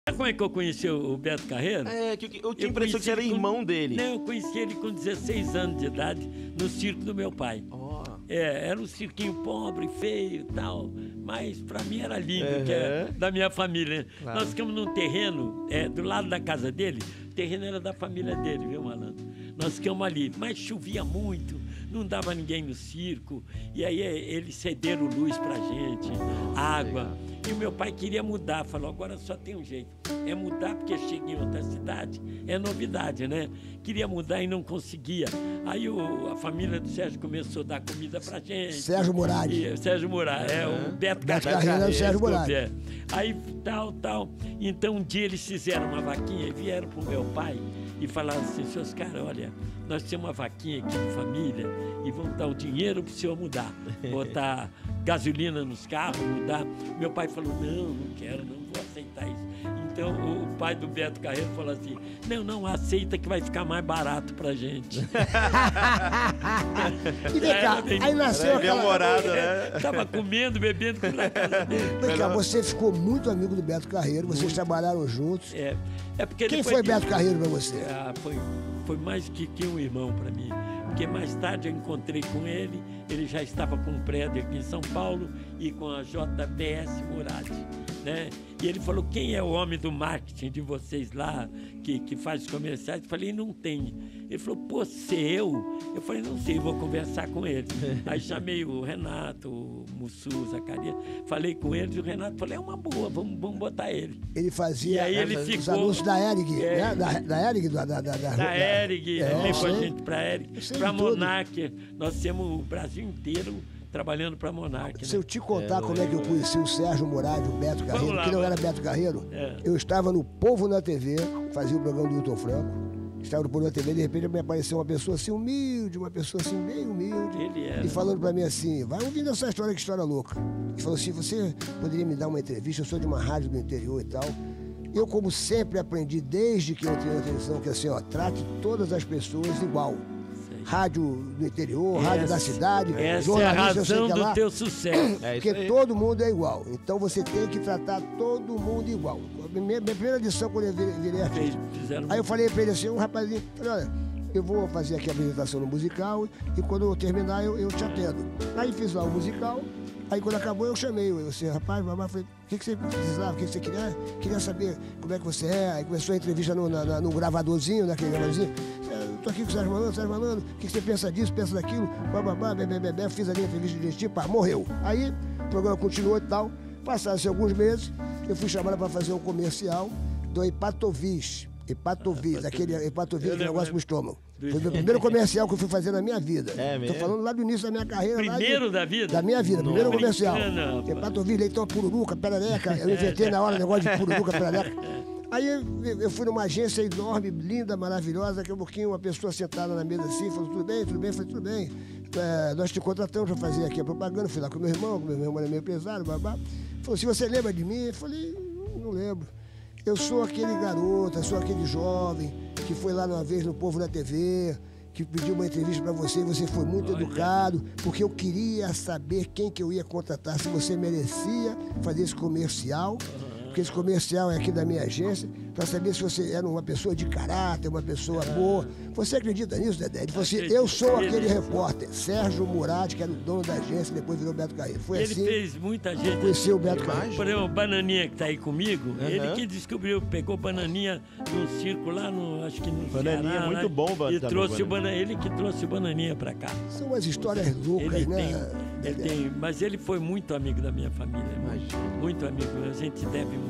Sabe como é que eu conheci o Beto Carreiro? Eu tinha a impressão que você era irmão dele. Não, eu conheci ele com 16 anos de idade no circo do meu pai. Era um cirquinho pobre, feio e tal, mas pra mim era lindo, que é da minha família. Claro. Nós ficamos num terreno, do lado da casa dele, o terreno era da família dele, viu, malandro? Nós ficamos ali, mas chovia muito, não dava ninguém no circo, e aí eles cederam luz pra gente, água. E o meu pai queria mudar, falou, agora só tem um jeito, é mudar porque chega em outra cidade, é novidade, né? Queria mudar e não conseguia. Aí a família do Sérgio começou a dar comida pra gente. Sérgio Murad. Sérgio Murad, o Beto Carreiro é o Sérgio Murad. Aí tal. Então um dia eles fizeram uma vaquinha e vieram pro meu pai e falaram assim, seus caras, olha, nós temos uma vaquinha aqui de família e vamos dar o dinheiro pro senhor mudar. Botar gasolina nos carros, mudar. Meu pai falou, não quero, não vou aceitar isso. Então o pai do Beto Carreiro falou assim, não, aceita que vai ficar mais barato pra gente. E vem cá, aí nasceu aquela... Morada, né? Tava comendo, bebendo na casa dele. Vem cá, você ficou muito amigo do Beto Carreiro, vocês trabalharam juntos. Porque quem foi Beto Carreiro pra você? Foi mais que um irmão pra mim. Porque mais tarde eu encontrei com ele, ele já estava com um prédio aqui em São Paulo e com a JBS Murad, né? E ele falou, quem é o homem do marketing de vocês lá, que faz comerciais? Eu falei, não tem. Ele falou, pô, eu? Eu falei, não sei, vou conversar com ele. Aí chamei o Renato, o Mussu, o Zacarias, falei com ele, e o Renato falou, é uma boa, vamos botar ele. Ele fazia e aí ele os anúncios da Erig, né? Da Erig? Da Erig, levou a gente pra Erig, pra Monark. Nós temos o Brasil inteiro trabalhando para Monark. Se eu te contar como é que eu conheci o Sérgio Murad, o Beto Carreiro, que não era Beto Carreiro, eu estava no Povo na TV, fazia o programa do Hilton Franco, estava no Povo na TV, de repente me apareceu uma pessoa assim humilde, uma pessoa assim bem humilde, e falando para mim assim, vai ouvindo essa história, que história louca. E falou assim, você poderia me dar uma entrevista, eu sou de uma rádio do interior e tal. Eu, como sempre aprendi desde que eu entrei na televisão, que assim, trate todas as pessoas igual. Rádio do interior, rádio da cidade, essa é a razão do teu sucesso. Porque todo mundo é igual. Então você tem que tratar todo mundo igual. Minha primeira lição quando eu virei artista. Aí eu falei pra ele assim, um rapazinho, olha, eu vou fazer aqui a apresentação no musical e quando eu terminar eu te atendo. Aí fiz lá o musical, aí quando acabou eu chamei você, rapaz, mamãe, falei, o que você precisava, o que você queria? Queria saber como é que você é. Aí começou a entrevista no gravadorzinho, naquele gravadorzinho. Tô aqui com o Sérgio Malandro, o que você pensa disso, pensa daquilo, bababá, bebê, fiz ali a entrevista de pá, morreu. Aí o programa continuou e tal, passaram-se alguns meses, eu fui chamado para fazer um comercial do Hepatovis, aquele Hepatovis, que negócio pro estômago. Foi o meu primeiro comercial que eu fui fazer na minha vida. Tô falando lá do início da minha carreira. Primeiro da vida? Da minha vida, primeiro comercial. Hepatovis, leitão, pururuca, perereca, eu inventei na hora o negócio de pururuca, perereca. Aí eu fui numa agência enorme, linda, maravilhosa, daqui a pouquinho uma pessoa sentada na mesa assim, falou, tudo bem? Eu falei, tudo bem. Nós te contratamos para fazer aqui a propaganda, fui lá com meu irmão era meu empresário, babá. Falou, se você lembra de mim? Eu falei, não lembro. Eu sou aquele garoto, sou aquele jovem que foi lá uma vez no Povo na TV, que pediu uma entrevista para você e você foi muito educado, porque eu queria saber quem que eu ia contratar, se você merecia fazer esse comercial. Porque esse comercial é aqui da minha agência, para saber se você era uma pessoa de caráter, uma pessoa boa. Você acredita nisso, Dedé? Ele falou assim, eu sou aquele repórter, Sérgio Murad, que era o dono da agência, depois virou Beto Carreiro. Foi ele assim. Ele fez muita gente. Conheceu o Beto Carreiro. Por exemplo, o Bananinha que tá aí comigo, ele que descobriu, pegou Bananinha num circo lá no, acho que no Bananinha Ceará, muito bom, e trouxe ele que trouxe o Bananinha para cá. São umas histórias loucas, né? Mas ele foi muito amigo da minha família, muito amigo. A gente deve